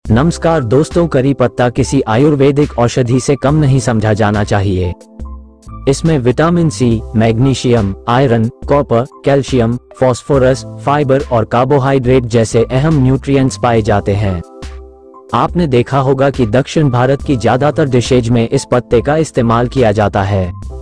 नमस्कार दोस्तों, करी पत्ता किसी आयुर्वेदिक औषधि से कम नहीं समझा जाना चाहिए। इसमें vitamin C, magnesium, iron, copper, calcium, phosphorus, fibre और कार्बोहाइड्रेट जैसे अहम न्यूट्रिएंट्स पाए जाते हैं। आपने देखा होगा कि दक्षिण भारत की ज्यादातर डिशेज में इस पत्ते का इस्तेमाल किया जाता है।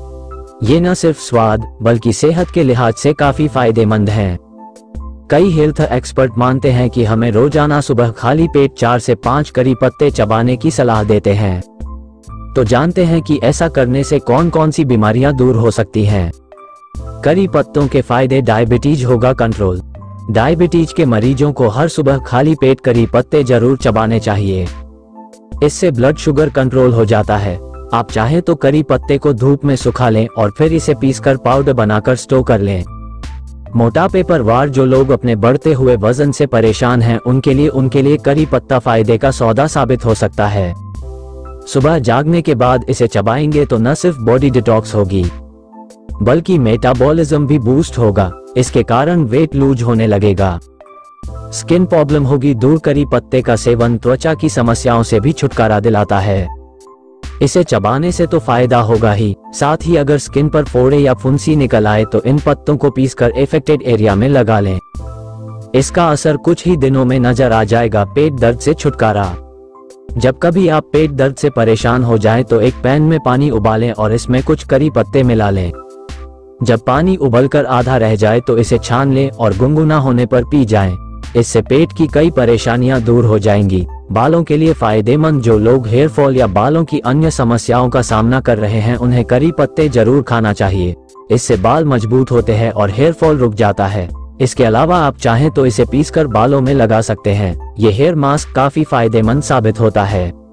ये न सिर्फ स्वाद बल्कि सेहत के लिहाज से काफी फायदेमंद हैं। कई हेल्थ एक्सपर्ट मानते हैं कि हमें रोजाना सुबह खाली पेट 4 से 5 करी पत्ते चबाने की सलाह देते हैं। तो जानते हैं कि ऐसा करने से कौन कौन सी बीमारियां दूर हो सकती हैं। करी पत्तों के फायदे। डायबिटीज होगा कंट्रोल। डायबिटीज के मरीजों को हर सुबह खाली पेट करी पत्ते जरूर चबाने चाहिए। इससे ब्लड शुगर कंट्रोल हो जाता है। आप चाहे तो करी पत्ते को धूप में सुखा लें और फिर इसे पीसकर पाउडर बनाकर स्टोर कर लें। मोटापे पर वार जो लोग अपने बढ़ते हुए वजन से परेशान हैं उनके लिए करी पत्ता फायदे का सौदा साबित हो सकता है। सुबह जागने के बाद इसे चबाएंगे तो न सिर्फ बॉडी डिटॉक्स होगी बल्कि मेटाबॉलिज्म भी बूस्ट होगा। इसके कारण वेट लूज होने लगेगा। स्किन प्रॉब्लम होगी दूर। करी पत्ते का सेवन त्वचा की समस्याओं से भी छुटकारा दिलाता है। इसे चबाने से तो फायदा होगा ही, साथ ही अगर स्किन पर फोड़े या फुंसी निकल आए तो इन पत्तों को पीसकर इफेक्टेड एरिया में लगा लें। इसका असर कुछ ही दिनों में नजर आ जाएगा। पेट दर्द से छुटकारा। जब कभी आप पेट दर्द से परेशान हो जाएं तो एक पैन में पानी उबालें और इसमें कुछ करी पत्ते मिला लें। जब पानी उबलकर आधा रह जाए तो इसे छान लें और गुनगुना होने पर पी जाएं। इससे पेट की कई परेशानियां दूर हो जाएंगी। बालों के लिए फायदेमंद। जो लोग हेयर फॉल या बालों की अन्य समस्याओं का सामना कर रहे हैं उन्हें करी पत्ते जरूर खाना चाहिए। इससे बाल मजबूत होते हैं और हेयर फॉल रुक जाता है। इसके अलावा आप चाहें तो इसे पीसकर बालों में लगा सकते हैं। ये हेयर मास्क काफी फायदेमंद साबित होता है।